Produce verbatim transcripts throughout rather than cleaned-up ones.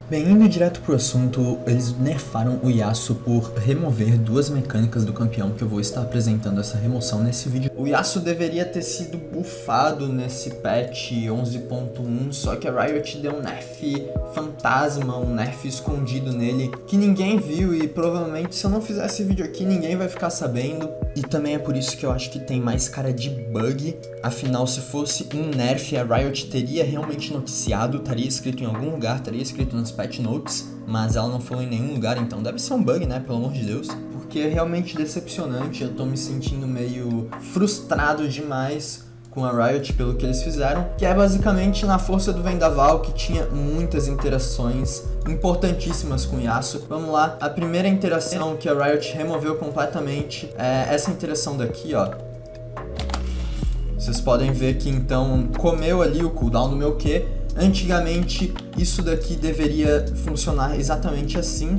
Bem, indo direto pro assunto, eles nerfaram o Yasuo por remover duas mecânicas do campeão, que eu vou estar apresentando essa remoção nesse vídeo. O Yasuo deveria ter sido buffado nesse patch onze ponto um, só que a Riot deu um nerf fantasma, um nerf escondido nele, que ninguém viu e provavelmente se eu não fizer esse vídeo aqui, ninguém vai ficar sabendo. E também é por isso que eu acho que tem mais cara de bug, afinal se fosse um nerf, a Riot teria realmente noticiado, estaria escrito em algum lugar, estaria escrito nas patch notes, mas ela não falou em nenhum lugar, então deve ser um bug, né, pelo amor de Deus, porque é realmente decepcionante, eu tô me sentindo meio frustrado demais com a Riot pelo que eles fizeram, que é basicamente na força do vendaval, que tinha muitas interações importantíssimas com o Yasuo. Vamos lá, a primeira interação que a Riot removeu completamente é essa interação daqui, ó. Vocês podem ver que então comeu ali o cooldown do meu Q. Antigamente isso daqui deveria funcionar exatamente assim.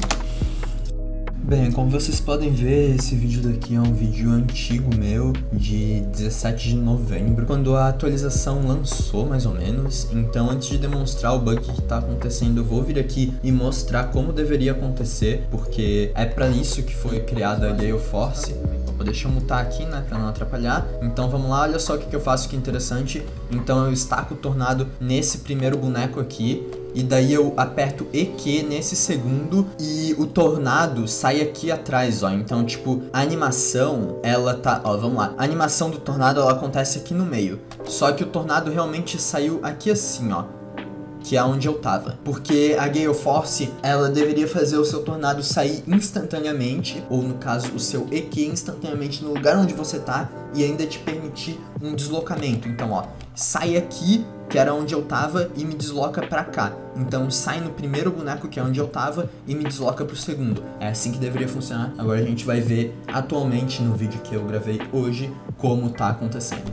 Bem, como vocês podem ver, esse vídeo daqui é um vídeo antigo meu, de dezessete de novembro, quando a atualização lançou, mais ou menos. Então, antes de demonstrar o bug que está acontecendo, eu vou vir aqui e mostrar como deveria acontecer, porque é para isso que foi criada a Gale Force. Deixa eu mutar aqui, né, pra não atrapalhar. Então vamos lá, olha só o que, que eu faço que interessante. Então eu estaco o tornado nesse primeiro boneco aqui, e daí eu aperto E Q nesse segundo e o tornado sai aqui atrás, ó. Então, tipo, a animação, ela tá... Ó, vamos lá. A animação do tornado, ela acontece aqui no meio. Só que o tornado realmente saiu aqui assim, ó, que é onde eu tava. Porque a Gale Force, ela deveria fazer o seu tornado sair instantaneamente, ou no caso, o seu E Q instantaneamente no lugar onde você tá, e ainda te permitir um deslocamento. Então, ó, sai aqui, que era onde eu tava, e me desloca pra cá. Então sai no primeiro boneco, que é onde eu tava, e me desloca pro segundo. É assim que deveria funcionar. Agora a gente vai ver atualmente no vídeo que eu gravei hoje, como tá acontecendo.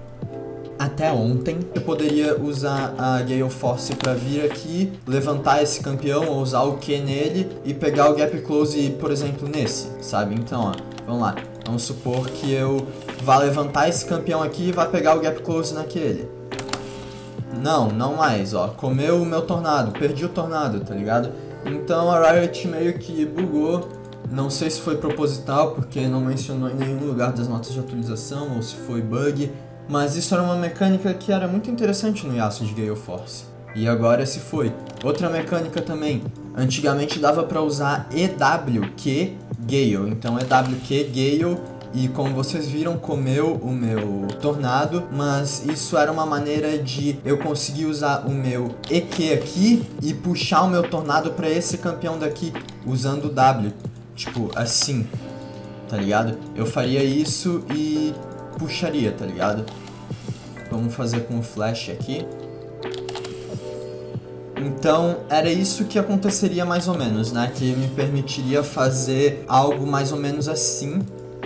Até ontem, eu poderia usar a Gale Force pra vir aqui, levantar esse campeão, ou usar o Q nele, e pegar o Gap Close, por exemplo, nesse, sabe? Então, ó, vamos lá. Vamos supor que eu vá levantar esse campeão aqui e vá pegar o Gap Close naquele. Não, não mais, ó. Comeu o meu tornado, perdi o tornado, tá ligado? Então a Riot meio que bugou. Não sei se foi proposital, porque não mencionou em nenhum lugar das notas de atualização, ou se foi bug. Mas isso era uma mecânica que era muito interessante no Yasuo de Gale Force. E agora se foi. Outra mecânica também. Antigamente dava pra usar E W Q Gale. Então E W Q Gale, e como vocês viram, comeu o meu tornado. Mas isso era uma maneira de eu conseguir usar o meu E Q aqui e puxar o meu tornado pra esse campeão daqui, usando o W. Tipo, assim, tá ligado? Eu faria isso e puxaria, tá ligado? Vamos fazer com o flash aqui. Então, era isso que aconteceria mais ou menos, né? Que me permitiria fazer algo mais ou menos assim.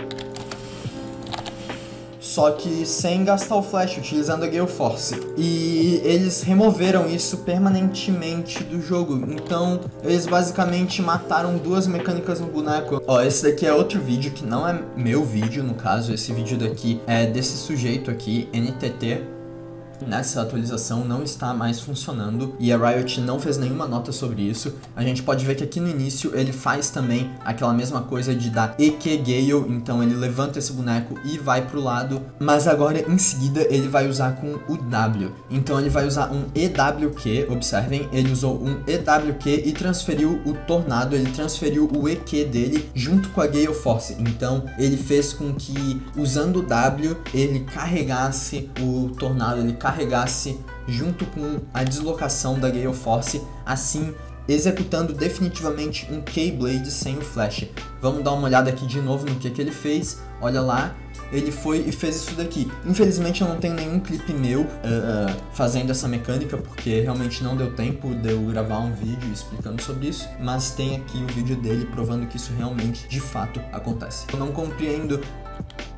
Só que sem gastar o flash, utilizando a Gale Force. E eles removeram isso permanentemente do jogo. Então, eles basicamente mataram duas mecânicas no boneco. Ó, esse daqui é outro vídeo, que não é meu vídeo, no caso. Esse vídeo daqui é desse sujeito aqui, N T T. Nessa atualização não está mais funcionando e a Riot não fez nenhuma nota sobre isso. A gente pode ver que aqui no início ele faz também aquela mesma coisa de dar E Q Gale, então ele levanta esse boneco e vai pro lado, mas agora em seguida ele vai usar com o W. Então ele vai usar um E W Q, observem, ele usou um E W Q e transferiu o tornado, ele transferiu o E Q dele junto com a Gale Force. Então ele fez com que, usando o W, ele carregasse o tornado, ele carregasse junto com a deslocação da Gale Force, assim executando definitivamente um K-Blade sem o flash. Vamos dar uma olhada aqui de novo no que, que ele fez. Olha lá, ele foi e fez isso daqui. Infelizmente eu não tenho nenhum clipe meu uh, uh, fazendo essa mecânica, porque realmente não deu tempo de eu gravar um vídeo explicando sobre isso, mas tem aqui o vídeo dele provando que isso realmente, de fato, acontece. Eu não compreendo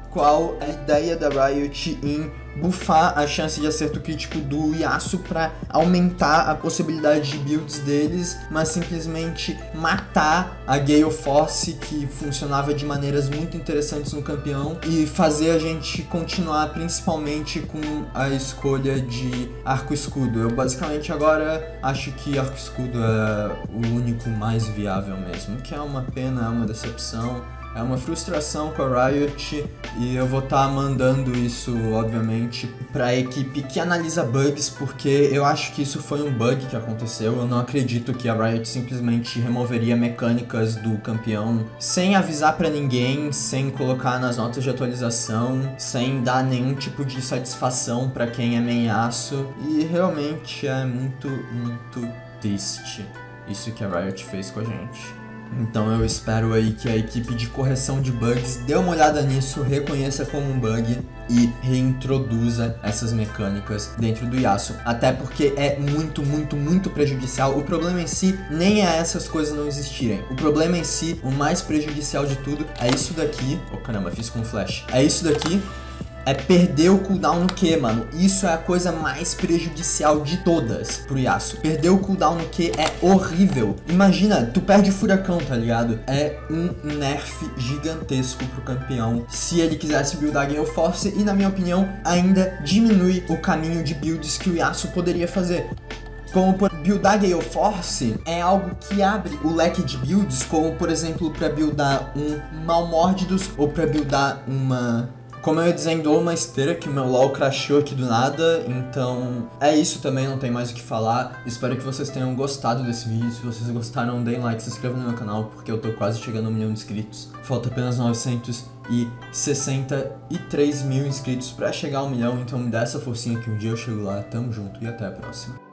qual a ideia da Riot em buffar a chance de acerto crítico do Yasuo para aumentar a possibilidade de builds deles, mas simplesmente matar a Gale Force, que funcionava de maneiras muito interessantes no campeão, e fazer a gente continuar principalmente com a escolha de Arco Escudo. Eu basicamente agora acho que Arco Escudo é o único mais viável mesmo, que é uma pena, é uma decepção. É uma frustração com a Riot, e eu vou estar tá mandando isso, obviamente, para a equipe que analisa bugs, porque eu acho que isso foi um bug que aconteceu. Eu não acredito que a Riot simplesmente removeria mecânicas do campeão sem avisar para ninguém, sem colocar nas notas de atualização, sem dar nenhum tipo de satisfação para quem é main Yasuo, e realmente é muito, muito triste isso que a Riot fez com a gente. Então eu espero aí que a equipe de correção de bugs dê uma olhada nisso, reconheça como um bug e reintroduza essas mecânicas dentro do Yasuo. Até porque é muito, muito, muito prejudicial. O problema em si nem é essas coisas não existirem. O problema em si, o mais prejudicial de tudo, é isso daqui. Oh caramba, fiz com flash. É isso daqui. É perder o cooldown no Q, mano. Isso é a coisa mais prejudicial de todas pro Yasuo. Perder o cooldown no Q é horrível. Imagina, tu perde furacão, tá ligado? É um nerf gigantesco pro campeão se ele quisesse buildar Gale Force, e na minha opinião ainda diminui o caminho de builds que o Yasuo poderia fazer. Como por buildar Gale Force é algo que abre o leque de builds, como por exemplo pra buildar um Malmordidos ou pra buildar uma... Como eu ia dizendo, uma esteira, que o meu LoL crashou aqui do nada, então é isso também, não tem mais o que falar. Espero que vocês tenham gostado desse vídeo. Se vocês gostaram, deem like, se inscrevam no meu canal, porque eu tô quase chegando a um milhão de inscritos. Falta apenas novecentos e sessenta e três mil inscritos pra chegar a um milhão, então me dá essa forcinha que um dia eu chego lá. Tamo junto e até a próxima.